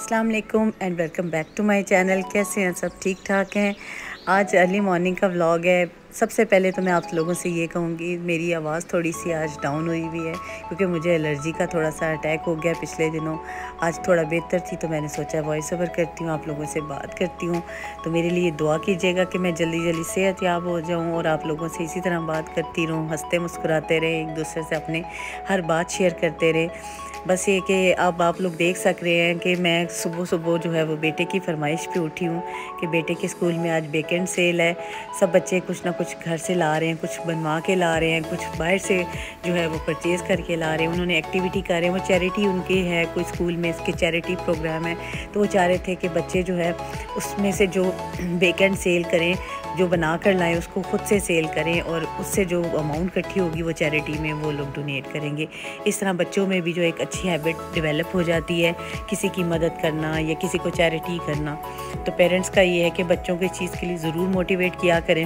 अस्सलाम वालेकुम and welcome back to my channel. कैसे हैं सब? ठीक ठाक हैं। आज अर्ली मॉर्निंग का व्लॉग है। सबसे पहले तो मैं आप लोगों से ये कहूँगी, मेरी आवाज़ थोड़ी सी आज डाउन हुई हुई है क्योंकि मुझे एलर्जी का थोड़ा सा अटैक हो गया पिछले दिनों। आज थोड़ा बेहतर थी तो मैंने सोचा वॉइस ओवर करती हूँ, आप लोगों से बात करती हूँ। तो मेरे लिए दुआ कीजिएगा कि मैं जल्दी जल्दी सेहतयाब हो जाऊँ और आप लोगों से इसी तरह बात करती रहूँ, हंसते मुस्कुराते रहें, एक दूसरे से अपने हर बात शेयर करते रहें। बस ये कि अब आप लोग देख सक रहे हैं कि मैं सुबह सुबह जो है वो बेटे की फरमाइश पे उठी हूँ कि बेटे के स्कूल में आज वीकेंड सेल है। सब बच्चे कुछ ना कुछ घर से ला रहे हैं, कुछ बनवा के ला रहे हैं, कुछ बाहर से जो है वो परचेज़ करके ला रहे हैं। उन्होंने एक्टिविटी कर रहे हैं, वो चैरिटी उनकी है, कोई स्कूल में इसके चैरिटी प्रोग्राम है। तो वो चाह रहे थे कि बच्चे जो है उसमें से जो वीकेंड सेल करें, जो बना कर लाएँ उसको ख़ुद से सेल करें और उससे जो अमाउंट इकट्ठी होगी वो चैरिटी में वो लोग डोनेट करेंगे। इस तरह बच्चों में भी जो एक अच्छी हैबिट डेवलप हो जाती है, किसी की मदद करना या किसी को चैरिटी करना। तो पेरेंट्स का ये है कि बच्चों को इस चीज़ के लिए ज़रूर मोटिवेट किया करें।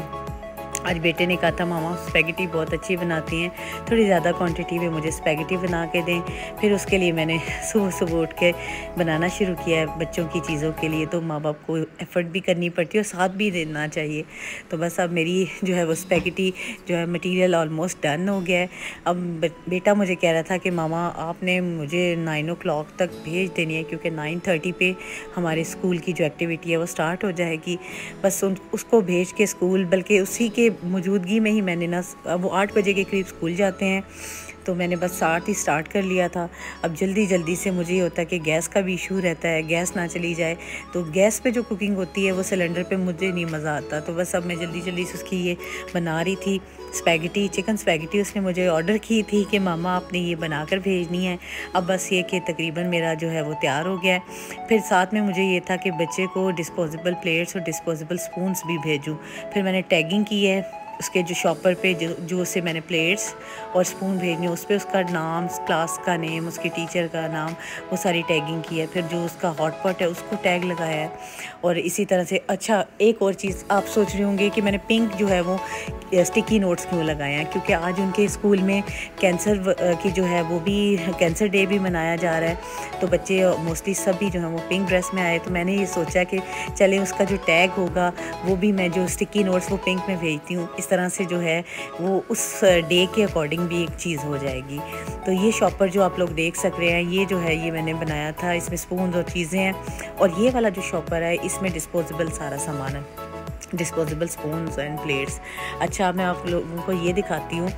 आज बेटे ने कहा था मामा स्पैगेटी बहुत अच्छी बनाती हैं, थोड़ी ज़्यादा क्वांटिटी में मुझे स्पैगेटी बना के दें। फिर उसके लिए मैंने सुबह सुबह उठ के बनाना शुरू किया है बच्चों की चीज़ों के लिए। तो माँ बाप को एफ़र्ट भी करनी पड़ती है और साथ भी देना चाहिए। तो बस अब मेरी जो है वो स्पैगेटी जो है मटीरियल ऑलमोस्ट डन हो गया है। अब बेटा मुझे कह रहा था कि मामा आपने मुझे 9 o'clock तक भेज देनी है क्योंकि 9:30 पे हमारे स्कूल की जो एक्टिविटी है वो स्टार्ट हो जाएगी। बस उसको भेज के स्कूल, बल्कि उसी के मौजूदगी में ही मैंने ना, वो 8 बजे के करीब स्कूल जाते हैं तो मैंने बस 7 ही स्टार्ट कर लिया था। अब जल्दी जल्दी से मुझे ये होता है कि गैस का भी इशू रहता है, गैस ना चली जाए। तो गैस पे जो कुकिंग होती है वो सिलेंडर पे मुझे नहीं मज़ा आता। तो बस अब मैं जल्दी जल्दी से उसकी ये बना रही थी स्पैगेटी, चिकन स्पैगेटी। उसने मुझे ऑर्डर की थी कि मामा आपने ये बनाकर भेजनी है। अब बस ये कि तकरीबन मेरा जो है वो तैयार हो गया है। फिर साथ में मुझे ये था कि बच्चे को डिस्पोजेबल प्लेट्स और डिस्पोजेबल स्पून्स भी भेजूँ। फिर मैंने टैगिंग की है उसके जो शॉपर पे जो उसे मैंने प्लेट्स और स्पून भेजने, उस पर उसका नाम, क्लास का नेम, उसके टीचर का नाम, वो सारी टैगिंग की है। फिर जो उसका हॉट पॉट है उसको टैग लगाया है। और इसी तरह से अच्छा एक और चीज़ आप सोच रहे होंगे कि मैंने पिंक जो है वो स्टिकी नोट्स क्यों लगाए हैं, क्योंकि आज उनके स्कूल में कैंसर की जो है वो भी कैंसर डे भी मनाया जा रहा है। तो बच्चे मोस्टली सभी जो है वो पिंक ड्रेस में आए। तो मैंने ये सोचा कि चले उसका जो टैग होगा वो भी मैं जो स्टिकी नोट्स वो पिंक में भेजती हूँ। इस तरह से जो है वो उस डे के अकॉर्डिंग भी एक चीज़ हो जाएगी। तो ये शॉपर जो आप लोग देख सक रहे हैं ये जो है ये मैंने बनाया था, इसमें स्पून और चीज़ें हैं। और ये वाला जो शॉपर है इसमें डिस्पोजेबल सारा सामान है, डिस्पोजेबल स्पून्स एंड प्लेट्स। अच्छा मैं आप लोगों को ये दिखाती हूँ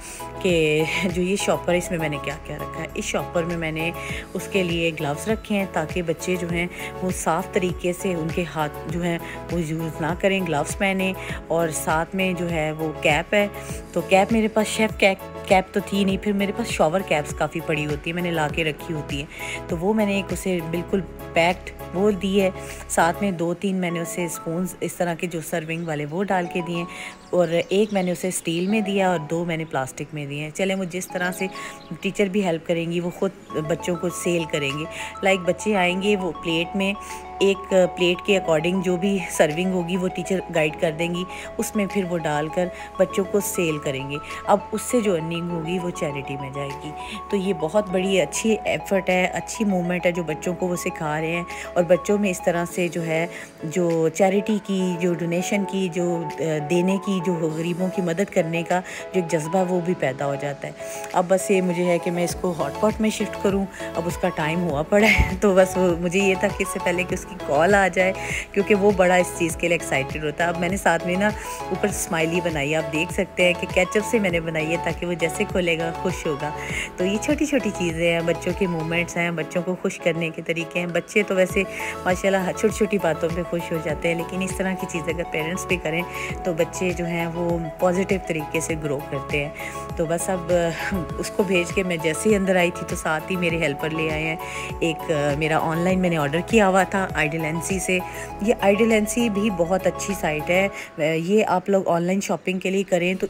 कि जो ये शॉपर है इसमें मैंने क्या क्या रखा है। इस शॉपर में मैंने उसके लिए ग्लव्स रखे हैं ताकि बच्चे जो हैं वो साफ़ तरीके से उनके हाथ जो हैं वो यूज़ ना करें, ग्लव्स पहने। और साथ में जो है वो कैप है। तो कैप मेरे पास शेफ़ कैप तो थी नहीं, फिर मेरे पास शॉवर कैप्स काफ़ी पड़ी होती है, मैंने ला के रखी होती हैं। तो वो मैंने एक उसे बिल्कुल पैक्ड वो दी है। साथ में 2-3 मैंने उसे स्पून्स इस तरह के जो सर्विंग वाले वो डाल के दिए और एक मैंने उसे स्टील में दिया और 2 मैंने प्लास्टिक में दिए हैं। चले मुझे जिस तरह से टीचर भी हेल्प करेंगी, वो ख़ुद बच्चों को सेल करेंगे। लाइक बच्चे आएंगे वो प्लेट में एक प्लेट के अकॉर्डिंग जो भी सर्विंग होगी वो टीचर गाइड कर देंगी, उसमें फिर वो डालकर बच्चों को सेल करेंगे। अब उससे जो अर्निंग होगी वो चैरिटी में जाएगी। तो ये बहुत बड़ी अच्छी एफ़र्ट है, अच्छी मूवमेंट है जो बच्चों को वो सिखा रहे हैं। और बच्चों में इस तरह से जो है जो चैरिटी की, जो डोनेशन की, जो देने की, जो गरीबों की मदद करने का जो एक जज्बा वो भी पैदा हो जाता है। अब बस ये मुझे है कि मैं इसको हॉट पॉट में शिफ्ट करूं। अब उसका टाइम हुआ पड़ा है तो बस मुझे ये था कि इससे पहले कि उसकी कॉल आ जाए, क्योंकि वो बड़ा इस चीज़ के लिए एक्साइटेड होता है। अब मैंने साथ में ना ऊपर स्माइली बनाई, आप देख सकते हैं कि केचप से मैंने बनाई है ताकि वो जैसे खोलेगा खुश होगा। तो ये छोटी छोटी चीज़ें हैं, बच्चों के मूवमेंट्स हैं, बच्चों को खुश करने के तरीके हैं। बच्चे तो वैसे माशाल्लाह छोटी छोटी बातों पे खुश हो जाते हैं, लेकिन इस तरह की चीज़ें अगर पेरेंट्स भी करें तो बच्चे जो हैं वो पॉजिटिव तरीके से ग्रो करते हैं। तो बस अब उसको भेज के मैं जैसे ही अंदर आई थी तो साथ ही मेरे हेल्पर ले आए हैं। एक मेरा ऑनलाइन मैंने ऑर्डर किया हुआ था आइडलेंसी से। ये आइडलेंसी भी बहुत अच्छी साइट है, ये आप लोग ऑनलाइन शॉपिंग के लिए करें तो इस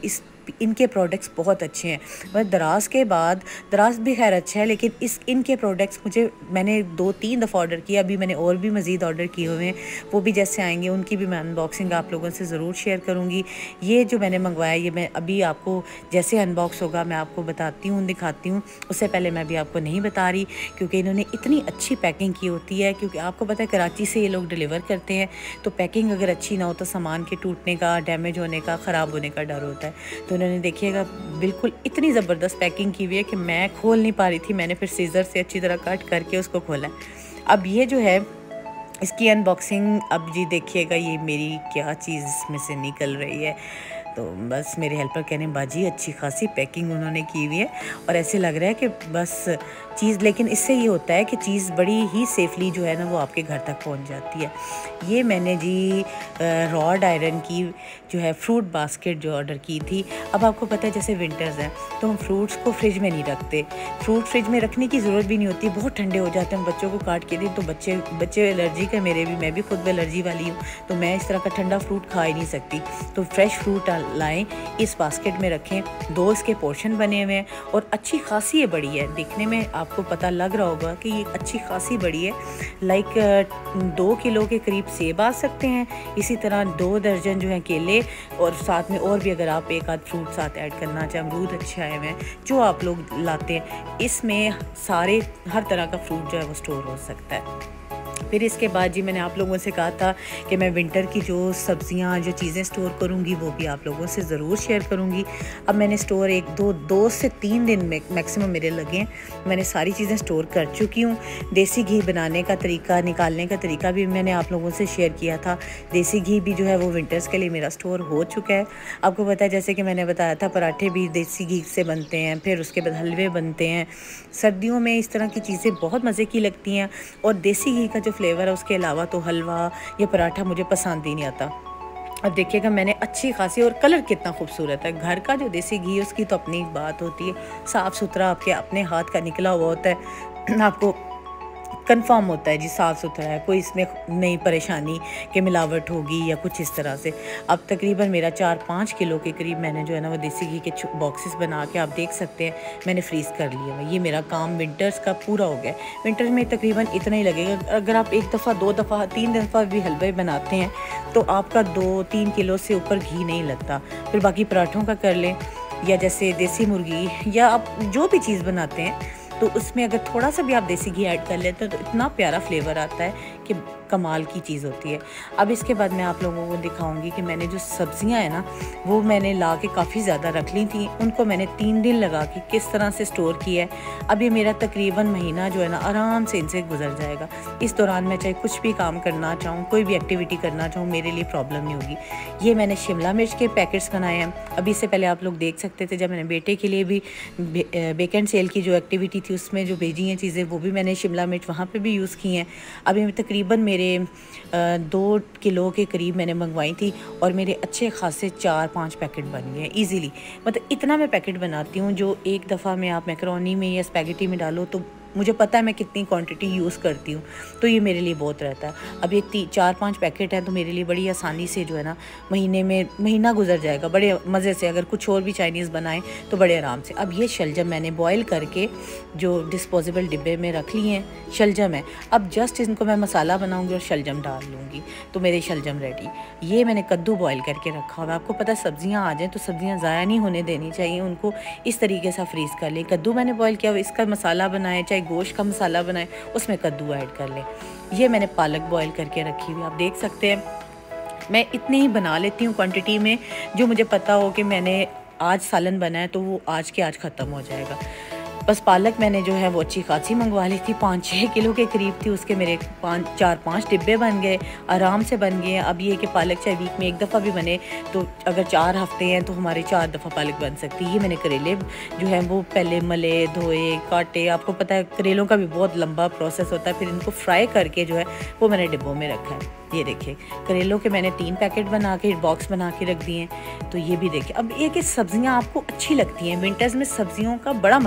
इनके प्रोडक्ट्स बहुत अच्छे हैं। मतलब दराज के बाद, दराज भी खैर अच्छा है, लेकिन इनके प्रोडक्ट्स मैंने 2-3 दफ़ा ऑर्डर किया, अभी मैंने और भी मज़ीद ऑर्डर किए हुए हैं। वो भी जैसे आएंगे उनकी भी मैं अनबॉक्सिंग आप लोगों से ज़रूर शेयर करूँगी। ये जो मैंने मंगवाया ये मैं अभी आपको जैसे अनबॉक्स होगा मैं आपको बताती हूँ, दिखाती हूँ। उससे पहले मैं भी आपको नहीं बता रही क्योंकि इन्होंने इतनी अच्छी पैकिंग की होती है, क्योंकि आपको पता है कराची से ये लोग डिलीवर करते हैं, तो पैकिंग अगर अच्छी ना हो तो सामान के टूटने का, डैमेज होने का, ख़राब होने का डर होता है। तो उन्होंने देखिएगा बिल्कुल इतनी ज़बरदस्त पैकिंग की हुई है कि मैं खोल नहीं पा रही थी। मैंने फिर सीज़र से अच्छी तरह कट करके उसको खोला। अब ये जो है इसकी अनबॉक्सिंग, अब जी देखिएगा ये मेरी क्या चीज़ इसमें से निकल रही है। तो बस मेरे हेल्पर कहने बाजी अच्छी खासी पैकिंग उन्होंने की हुई है और ऐसे लग रहा है कि बस चीज़, लेकिन इससे ये होता है कि चीज़ बड़ी ही सेफली जो है ना वो आपके घर तक पहुंच जाती है। ये मैंने जी रॉड आयरन की जो है फ्रूट बास्केट जो ऑर्डर की थी। अब आपको पता है जैसे विंटर्स हैं तो हम फ्रूट्स को फ्रिज में नहीं रखते, फ्रूट फ्रिज में रखने की ज़रूरत भी नहीं होती, बहुत ठंडे हो जाते हैं। हम बच्चों को काट के दें तो बच्चे एलर्जी का, मैं भी खुद एलर्जी वाली हूँ, तो मैं इस तरह का ठंडा फ्रूट खा ही नहीं सकती। तो फ्रेश फ्रूट लाएं, इस बास्केट में रखें। 2 इसके पोर्शन बने हुए हैं और अच्छी खासी ये बड़ी है, दिखने में आपको पता लग रहा होगा कि ये अच्छी खासी बड़ी है। लाइक 2 किलो के करीब सेब आ सकते हैं, इसी तरह 2 दर्जन जो है केले, और साथ में और भी अगर आप एक आध फ्रूट साथ ऐड करना चाहें, अमरूद अच्छे आए हुए हैं जो आप लोग लाते हैं, इसमें सारे हर तरह का फ्रूट जो है वो स्टोर हो सकता है। फिर इसके बाद जी मैंने आप लोगों से कहा था कि मैं विंटर की जो सब्ज़ियाँ, जो चीज़ें स्टोर करूँगी वो भी आप लोगों से ज़रूर शेयर करूँगी। अब मैंने स्टोर 2 से 3 दिन में मैक्सिमम मेरे लगे हैं, मैंने सारी चीज़ें स्टोर कर चुकी हूँ। देसी घी बनाने का तरीका, निकालने का तरीका भी मैंने आप लोगों से शेयर किया था। देसी घी भी जो है वो विंटर्स के लिए मेरा स्टोर हो चुका है। आपको पता है जैसे कि मैंने बताया था पराठे भी देसी घी से बनते हैं, फिर उसके बाद हलवे बनते हैं। सर्दियों में इस तरह की चीज़ें बहुत मज़े की लगती हैं और देसी घी का जो फ्लेवर है उसके अलावा तो हलवा या पराठा मुझे पसंद ही नहीं आता। अब देखिएगा मैंने अच्छी खासी, और कलर कितना खूबसूरत है। घर का जो देसी घी है उसकी तो अपनी बात होती है, साफ़ सुथरा आपके अपने हाथ का निकला हुआ होता है, आपको कंफर्म होता है जी साफ़ सुथरा है, कोई इसमें नई परेशानी कि मिलावट होगी या कुछ इस तरह से। अब तकरीबन मेरा 4-5 किलो के करीब मैंने जो है ना वो देसी घी के बॉक्सेस बना के आप देख सकते हैं मैंने फ्रीज़ कर लिया है। ये मेरा काम विंटर्स का पूरा हो गया। विंटर्स में तकरीबन इतना ही लगेगा। अगर आप 1 दफ़ा 2 दफ़ा 3 दफ़ा भी हलवे बनाते हैं तो आपका 2-3 किलो से ऊपर घी नहीं लगता। फिर बाकी पराठों का कर लें या जैसे देसी मुर्गी या आप जो भी चीज़ बनाते हैं तो उसमें अगर थोड़ा सा भी आप देसी घी ऐड कर लेते हैं तो इतना प्यारा फ्लेवर आता है कि कमाल की चीज़ होती है। अब इसके बाद मैं आप लोगों को दिखाऊंगी कि मैंने जो सब्जियां हैं ना वो मैंने ला के काफ़ी ज़्यादा रख ली थी, उनको मैंने 3 दिन लगा के किस तरह से स्टोर किया है। अब ये मेरा तकरीबन महीना जो है ना आराम से इनसे गुजर जाएगा। इस दौरान मैं चाहे कुछ भी काम करना चाहूँ, कोई भी एक्टिविटी करना चाहूँ, मेरे लिए प्रॉब्लम नहीं होगी। ये मैंने शिमला मिर्च के पैकेट्स बनाए हैं। अभी इससे पहले आप लोग देख सकते थे जब मैंने बेटे के लिए भी बेकेंड सेल की जो एक्टिविटी थी उसमें जो भेजी हैं चीज़ें, वो भी मैंने शिमला मिर्च वहाँ पे भी यूज़ की हैं। अभी तकरीबन मेरे 2 किलो के करीब मैंने मंगवाई थी और मेरे अच्छे खासे 4-5 पैकेट बन गए ईज़िली। मतलब इतना मैं पैकेट बनाती हूँ जो एक दफ़ा में आप मैकरोनी में या स्पैगेटी में डालो तो मुझे पता है मैं कितनी क्वांटिटी यूज़ करती हूँ, तो ये मेरे लिए बहुत रहता है। अब ये 4-5 पैकेट हैं तो मेरे लिए बड़ी आसानी से जो है ना महीना गुजर जाएगा बड़े मज़े से। अगर कुछ और भी चाइनीज़ बनाएं तो बड़े आराम से। अब ये शलजम मैंने बॉयल करके जो डिस्पोजेबल डिब्बे में रख लिए हैं, शलजम है। अब जस्ट इनको मैं मसाला बनाऊँगी और शलजम डाल लूँगी तो मेरे शलजम रेडी। ये मैंने कद्दू बॉयल करके रखा हुआ। आपको पता है सब्ज़ियाँ आ जाएँ तो सब्ज़ियाँ ज़ाया नहीं होने देनी चाहिए, उनको इस तरीके से फ्रीज़ कर लें। कद्दू मैंने बॉयल किया, इसका मसाला बनाए, चाहे गोश्त का मसाला बनाए, उसमें कद्दू ऐड कर लें। ये मैंने पालक बॉयल करके रखी हुई, आप देख सकते हैं। मैं इतनी ही बना लेती हूँ क्वांटिटी में, जो मुझे पता हो कि मैंने आज सालन बनाया तो वो आज के आज ख़त्म हो जाएगा। बस पालक मैंने जो है वो अच्छी खासी मंगवा ली थी, 5-6 किलो के करीब थी, उसके मेरे 4-5 डिब्बे बन गए, आराम से बन गए। अब ये कि पालक चाहे वीक में 1 दफ़ा भी बने तो अगर 4 हफ्ते हैं तो हमारे 4 दफ़ा पालक बन सकती है। ये मैंने करेले जो है वो पहले मले, धोए, काटे। आपको पता है करेलों का भी बहुत लंबा प्रोसेस होता है, फिर इनको फ्राई करके जो है वो मैंने डिब्बों में रखा है। ये देखिए करेलों के मैंने 3 पैकेट बना के बॉक्स बना के रख दिए हैं। तो ये भी देखिए। अब ये कि सब्ज़ियाँ आपको अच्छी लगती हैं, विंटर्स में सब्ज़ियों का बड़ा मज़ा आता है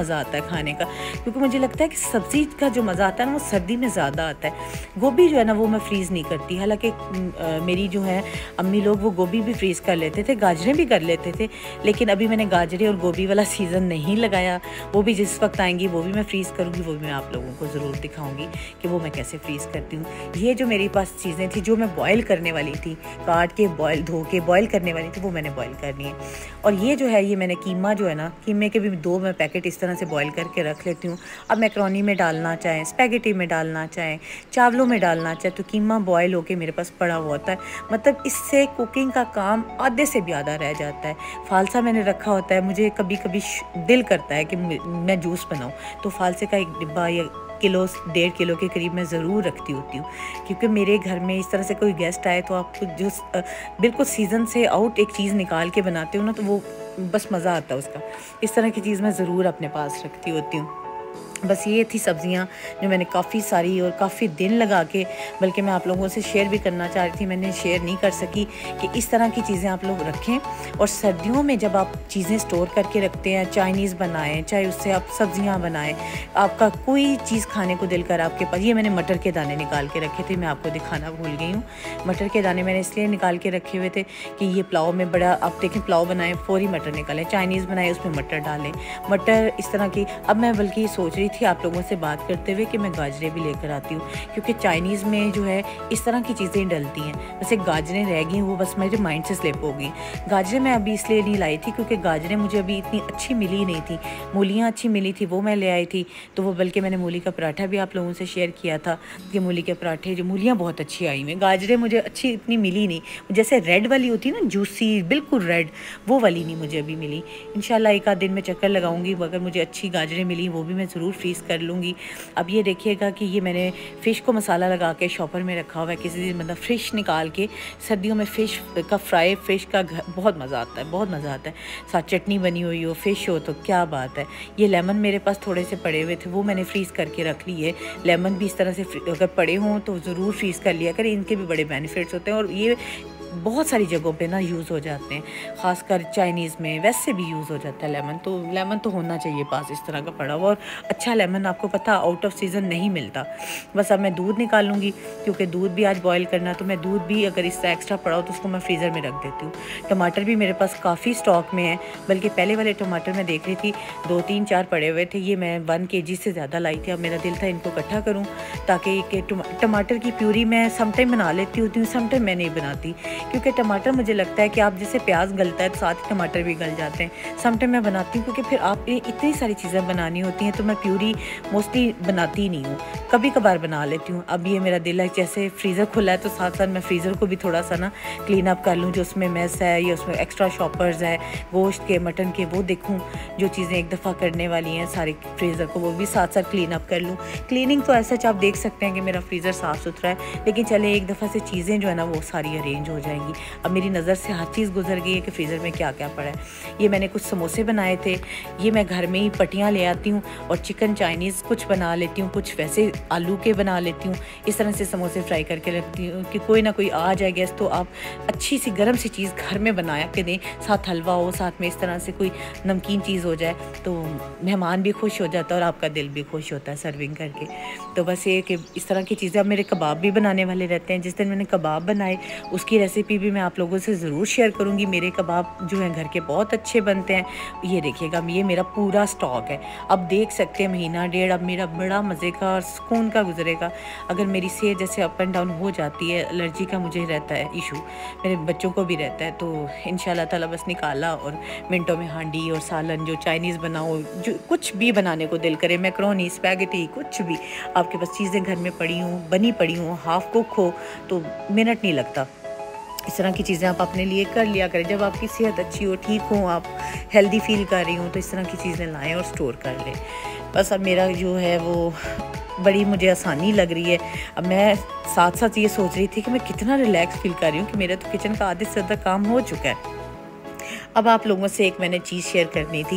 खाने का, क्योंकि मुझे लगता है कि सब्ज़ी का जो मज़ा आता है ना वो सर्दी में ज़्यादा आता है। गोभी जो है ना वो मैं फ्रीज़ नहीं करती, हालांकि मेरी जो है अम्मी लोग वो गोभी भी फ्रीज़ कर लेते थे, गाजरें भी कर लेते थे, लेकिन अभी मैंने गाजरें और गोभी वाला सीज़न नहीं लगाया। वो भी जिस वक्त आएंगी वो भी मैं फ्रीज़ करूँगी, वो भी मैं आप लोगों को ज़रूर दिखाऊँगी कि वो मैं कैसे फ्रीज़ करती हूँ। ये जो मेरे पास चीज़ें थी जो मैं बॉयल करने वाली थी, काट के बॉयल धो के बॉयल करने वाली थी, वो मैंने बॉयल करनी है। और ये जो है ये मैंने कीमा जो है ना, कीमे के भी 2 मैं पैकेट इस तरह से बॉयल करके रख लेती हूँ। अब मैक्रोनी में डालना चाहें, स्पैगेटी में डालना चाहें, चावलों में डालना चाहें, तो कीमा बॉयल होके मेरे पास पड़ा हुआ होता है। मतलब इससे कुकिंग का काम आधे से भी आधा रह जाता है। फालसा मैंने रखा होता है, मुझे कभी कभी दिल करता है कि मैं जूस बनाऊँ, तो फालसे का एक डिब्बा या किलो 1.5 किलो के करीब मैं ज़रूर रखती होती हूँ, क्योंकि मेरे घर में इस तरह से कोई गेस्ट आए तो आप जो बिल्कुल सीज़न से आउट एक चीज़ निकाल के बनाते हो ना, तो वो बस मज़ा आता है उसका। इस तरह की चीज़ मैं ज़रूर अपने पास रखती होती हूँ। बस ये थी सब्ज़ियाँ जो मैंने काफ़ी सारी और काफ़ी दिन लगा के, बल्कि मैं आप लोगों से शेयर भी करना चाह रही थी, मैंने शेयर नहीं कर सकी, कि इस तरह की चीज़ें आप लोग रखें। और सर्दियों में जब आप चीज़ें स्टोर करके रखते हैं, चाइनीज़ बनाएं, चाहे उससे आप सब्ज़ियाँ बनाएं, आपका कोई चीज़ खाने को दिल कर आपके पास, ये मैंने मटर के दाने निकाल के रखे थे, मैं आपको दिखाना भूल गई हूँ। मटर के दाने मैंने इसलिए निकाल के रखे हुए थे कि ये पुलाव में बड़ा, आप देखें पुलाव बनाएं, फौरी मटर निकालें, चाइनीज़ बनाएं उसमें मटर डालें, मटर इस तरह की। अब मैं बल्कि सोच रही थी आप लोगों से बात करते हुए कि मैं गाजरें भी लेकर आती हूँ, क्योंकि चाइनीज़ में जो है इस तरह की चीज़ें डलती हैं। वैसे गाजरें रह गई, वो बस मेरे माइंड से स्लिप हो गई। गाजरें मैं अभी इसलिए नहीं लाई थी क्योंकि गाजरें मुझे अभी इतनी अच्छी मिली नहीं थी, मूलियाँ अच्छी मिली थी, वो मैं ले आई थी। तो वो बल्कि मैंने मूली का पराठा भी आप लोगों से शेयर किया था कि मूली के पराठे, जो मूलियाँ बहुत अच्छी आई हुई, गाजरें मुझे अच्छी इतनी मिली नहीं, जैसे रेड वाली होती है ना, जूसी बिल्कुल रेड, वो वाली नहीं मुझे अभी मिली। इंशाल्लाह एक आध दिन में चक्कर लगाऊंगी, अगर मुझे अच्छी गाजरें मिली वो भी मैं ज़रूर फ्रीज़ कर लूँगी। अब ये देखिएगा कि ये मैंने फ़िश को मसाला लगा के शॉपर में रखा हुआ है, किसी दिन मतलब फ़िश निकाल के, सर्दियों में फ़िश का फ्राई, फ़िश का बहुत मज़ा आता है, बहुत मज़ा आता है। साथ चटनी बनी हुई हो, फ़िश हो, तो क्या बात है। ये लेमन मेरे पास थोड़े से पड़े हुए थे, वो मैंने फ्रीज़ करके रख लिए। लेमन भी इस तरह से अगर पड़े हों तो ज़रूर फ्रीज़ कर लिया करें, इनके भी बड़े बेनिफिट्स होते हैं और ये बहुत सारी जगहों पे ना यूज़ हो जाते हैं, ख़ासकर चाइनीज़ में वैसे भी यूज़ हो जाता है लेमन तो होना चाहिए पास इस तरह का पड़ा हुआ। और अच्छा लेमन आपको पता आउट ऑफ सीज़न नहीं मिलता। बस अब मैं दूध निकाल लूँगी, क्योंकि दूध भी आज बॉयल करना, तो मैं दूध भी अगर इससे एक्स्ट्रा पड़ा हो तो उसको मैं फ्रीज़र में रख देती हूँ। टमाटर भी मेरे पास काफ़ी स्टॉक में है, बल्कि पहले वाले टमाटर मैं देख रही थी 2, 3, 4 पड़े हुए थे, ये मैं 1 kg से ज़्यादा लाई थी। अब मेरा दिल था इनको इकट्ठा करूँ, ताकि टमाटर की प्यूरी मैं समटाइम बना लेती होती हूँ, समटाइम मैं नहीं बनाती, क्योंकि टमाटर मुझे लगता है कि आप जैसे प्याज गलता है तो साथ ही टमाटर भी गल जाते हैं। समटाइम मैं बनाती हूँ क्योंकि फिर आप इतनी सारी चीज़ें बनानी होती हैं, तो मैं प्यूरी मोस्टली बनाती ही नहीं हूँ, कभी कभार बना लेती हूँ। अब ये मेरा दिल है, जैसे फ्रीज़र खुला है तो साथ साथ मैं फ्रीज़र को भी थोड़ा सा ना क्लीन अप कर लूँ, जो उसमें मेस है या उसमें एक्स्ट्रा शॉपर्स है गोश्त के, मटन के, वो देखूँ जो चीज़ें एक दफ़ा करने वाली हैं सारे फ्रीज़र को, वो भी साथ साथ क्लीन अप कर लूँ। क्लीनिंग तो ऐसा आप देख सकते हैं कि मेरा फ्रीज़र साफ़ सुथरा है, लेकिन चले एक दफ़ा से चीज़ें जो है ना वो सारी अरेंज हो जाएंगी। अब मेरी नज़र से हर चीज़ गुजर गई है कि फ्रीज़र में क्या क्या पड़ा है। ये मैंने कुछ समोसे बनाए थे, ये मैं घर में ही पट्टियाँ ले आती हूँ और चिकन चाइनीज़ कुछ बना लेती हूँ, कुछ वैसे आलू के बना लेती हूँ। इस तरह से समोसे फ्राई करके रखती हूँ कि कोई ना कोई आ जाए गेस्ट तो आप अच्छी सी गर्म सी चीज़ घर में बनाया के दें, साथ हलवा हो, साथ में इस तरह से कोई नमकीन चीज़ हो जाए, तो मेहमान भी खुश हो जाता है और आपका दिल भी खुश होता है सर्विंग करके। तो बस ये कि इस तरह की चीज़ें। अब मेरे कबाब भी बनाने वाले रहते हैं, जिस दिन मैंने कबाब बनाए उसकी रेसिपी भी मैं आप लोगों से ज़रूर शेयर करूँगी। मेरे कबाब जो हैं घर के बहुत अच्छे बनते हैं। ये देखिएगा, ये मेरा पूरा स्टॉक है, अब देख सकते हैं महीना डेढ़ अब मेरा बड़ा मज़े का और सुकून का गुजरेगा। अगर मेरी सेहत जैसे अप एंड डाउन हो जाती है, एलर्जी का मुझे रहता है इशू, मेरे बच्चों को भी रहता है, तो इंशाल्लाह ताला बस निकाला और मिनटों में हांडी और सालन, जो चाइनीज़ बनाओ, जो कुछ भी बनाने को दिल करे, मैक्रोनी, स्पैगेटी, कुछ भी आपके पास चीज़ें घर में पड़ी हों, बनी पड़ी हों, हाफ कुक हो, तो मिनट नहीं लगता। इस तरह की चीज़ें आप अपने लिए कर लिया करें। जब आपकी सेहत अच्छी हो, ठीक हो, आप हेल्दी फील कर रही हो, तो इस तरह की चीज़ें लाएं और स्टोर कर लें। बस अब मेरा जो है वो बड़ी मुझे आसानी लग रही है। अब मैं साथ साथ ये सोच रही थी कि मैं कितना रिलैक्स फील कर रही हूँ कि मेरा तो किचन का आधे से ज़्यादा काम हो चुका है। अब आप लोगों से एक मैंने चीज़ शेयर करनी थी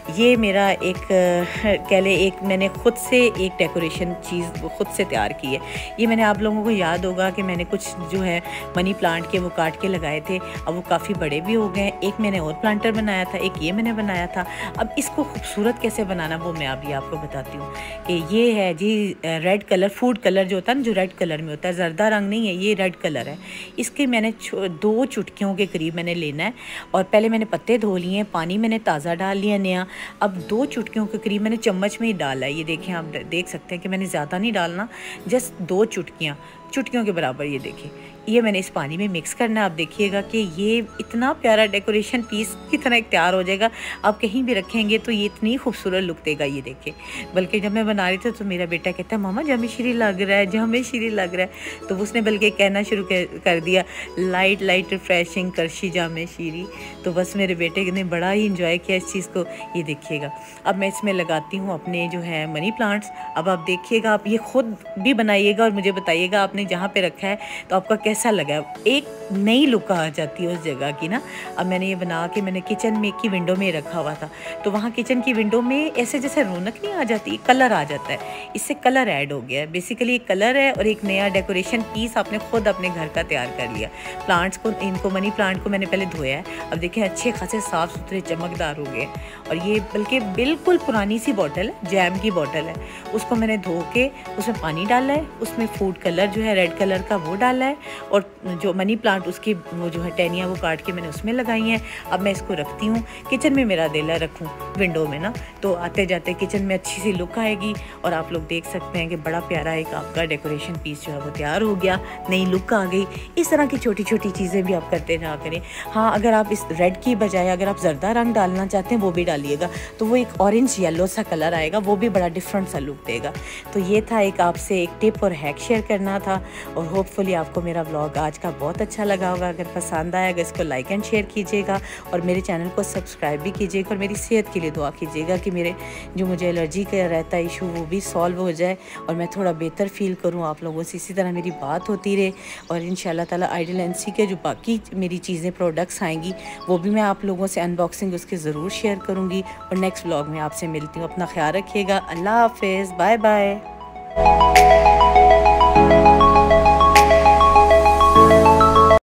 ये मेरा एक कह ले एक मैंने ख़ुद से एक डेकोरेशन चीज़ ख़ुद से तैयार की है। ये मैंने आप लोगों को याद होगा कि मैंने कुछ जो है मनी प्लांट के वो काट के लगाए थे, अब वो काफ़ी बड़े भी हो गए। एक मैंने और प्लांटर बनाया था, एक ये मैंने बनाया था। अब इसको खूबसूरत कैसे बनाना वो मैं अभी आपको बताती हूँ कि ये है जी रेड कलर, फूड कलर जो होता है ना, जो रेड कलर में होता है, जर्दा रंग नहीं है, ये रेड कलर है। इसके मैंने 2 चुटकियों के करीब मैंने लेना है और पहले मैंने पत्ते धो लिए, पानी मैंने ताज़ा डाल लिया नया। अब 2 चुटकियों के करीब मैंने चम्मच में ही डाला है। ये देखें, आप देख सकते हैं कि मैंने ज़्यादा नहीं डालना, जस्ट 2 चुटकियों के बराबर। ये देखिए, ये मैंने इस पानी में मिक्स करना है। आप देखिएगा कि ये इतना प्यारा डेकोरेशन पीस की तरह एक तैयार हो जाएगा। आप कहीं भी रखेंगे तो ये इतनी खूबसूरत लुक देगा। ये देखिए, बल्कि जब मैं बना रही थी तो मेरा बेटा कहता है मामा जामेश्री लग रहा है, जामेश्री लग रहा है। तो उसने बल्कि कहना शुरू कर दिया लाइट लाइट रिफ्रेशिंग करशी जामेश्री। तो बस मेरे बेटे ने बड़ा ही इंजॉय किया इस चीज़ को। ये देखिएगा, अब मैं इसमें लगाती हूँ अपने जो है मनी प्लांट्स। अब आप देखिएगा, आप ये ख़ुद भी बनाइएगा और मुझे बताइएगा आपने जहाँ पे रखा है तो आपका कैसा लगा। एक नई लुक आ जाती है उस जगह की ना। अब मैंने ये बना के मैंने किचन में की विंडो में रखा हुआ था, तो वहाँ किचन की विंडो में ऐसे जैसे रौनक नहीं आ जाती, कलर आ जाता है। इससे कलर ऐड हो गया है। बेसिकली एक कलर है और एक नया डेकोरेशन पीस आपने खुद अपने घर का तैयार कर लिया। प्लांट्स को, इनको मनी प्लांट को मैंने पहले धोया है। अब देखें, अच्छे खासे साफ़ सुथरे चमकदार हो गए। और ये बल्कि बिल्कुल पुरानी सी बॉटल है, जैम की बॉटल है, उसको मैंने धो के उसमें पानी डाला है, उसमें फूड कलर जो है रेड कलर का वो डाला है, और जो मनी प्लांट उसकी वो जो है टहनियाँ वो काट के मैंने उसमें लगाई हैं। अब मैं इसको रखती हूँ किचन में, मेरा दिल है रखूँ विंडो में ना, तो आते जाते किचन में अच्छी सी लुक आएगी। और आप लोग देख सकते हैं कि बड़ा प्यारा एक आपका डेकोरेशन पीस जो है वो तैयार हो गया, नई लुक आ गई। इस तरह की छोटी छोटी चीज़ें भी आप करते रहा करें। हाँ, अगर आप इस रेड की बजाय अगर आप जर्दा रंग डालना चाहते हैं वो भी डालिएगा, तो वो एक ऑरेंज येलो सा कलर आएगा, वो भी बड़ा डिफरेंट सा लुक देगा। तो ये था एक आपसे एक टिप और हैक शेयर करना था। और होपफुली आपको मेरा व्लॉग आज का बहुत अच्छा लगा होगा। अगर पसंद आएगा इसको लाइक एंड शेयर कीजिएगा और मेरे चैनल को सब्सक्राइब भी कीजिएगा और मेरी सेहत के लिए दुआ कीजिएगा कि मेरे जो मुझे एलर्जी का रहता है इशू वो भी सॉल्व हो जाए और मैं थोड़ा बेहतर फील करूँ। आप लोगों से इसी तरह मेरी बात होती रहे और इंशाल्लाह ताला आइडियल एनसी के जो बाकी मेरी चीज़ें प्रोडक्ट्स आएंगी वो भी मैं आप लोगों से अनबॉक्सिंग उसके ज़रूर शेयर करूँगी। और नेक्स्ट व्लॉग में आपसे मिलती हूँ। अपना ख्याल रखिएगा। अल्लाह हाफिज़, बाय बाय।